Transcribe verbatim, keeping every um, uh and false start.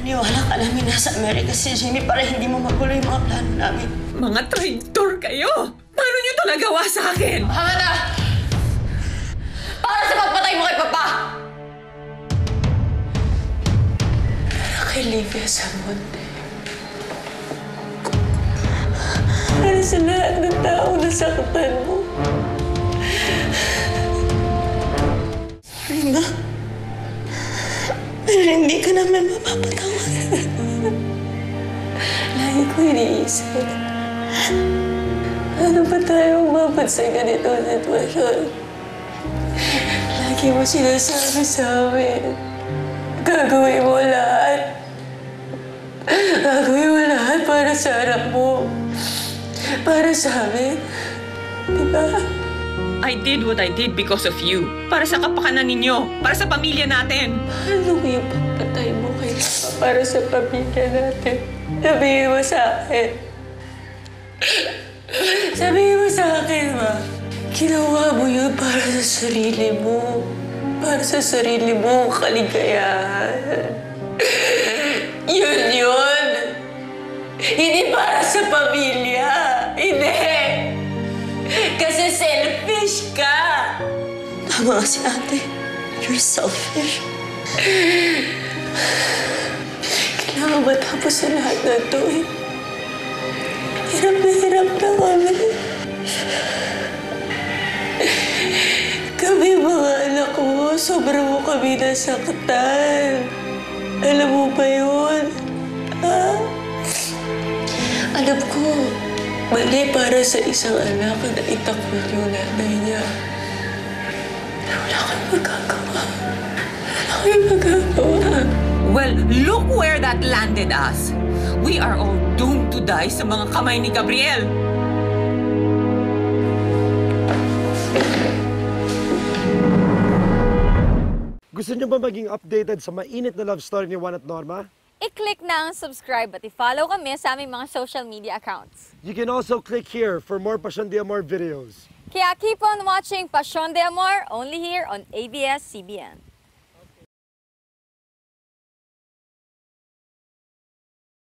Naniwala ka namin nasa Amerika si Jimmy para hindi mo magulo yung mga plano namin. Mga traitor kayo! Paano niyo ito nagawa sa akin? Tama na! Para sa pagpatay mo kay Papa! Para kay Livia Samonte. Para sa lahat ng tao na saktan mo. Sorry, Ma. Pero hindi ka naman mapapatawad. Lagi ko iniisip. Paano ba tayo umabot sa ganitong sitwasyon? Lagi mo sinasabi sa amin. Gagawin mo lahat. Gagawin mo lahat para sa anak mo. Para sa amin. Diba? I did what I did because of you. Para sa kapakanan ninyo. Para sa pamilya natin. Ano yung pagpatay mo kay Papa para sa pamilya natin? Sabihin mo sa akin. Sabihin mo sa akin, Ma. Ginawa mo yun para sa sarili mo. Para sa sarili mo kaligayahan. Yun yun. Hindi para sa pamilya. Hindi. Kasi selfish ka. Tama si ate. You're selfish. Kailangan matapos sa lahat na ito eh. Hirap na hirap na kami. Kami mga anak mo, sobrang mo kami nasaktan. Alam mo ba yun? Ha? Alam ko, mali para sa isang anak na itakwil yung nanay niya. Pero wala kang magagawa. Wala kang magagawa. Well, look where that landed us. We are all doomed to die sa mga kamay ni Gabriel. Gusto niyo ba maging updated sa mainit na love story ni Juan at Norma? I-click na ang subscribe at i-follow kami sa aming mga social media accounts. You can also click here for more Passion de Amor videos. Kaya keep on watching Passion de Amor only here on A B S C B N.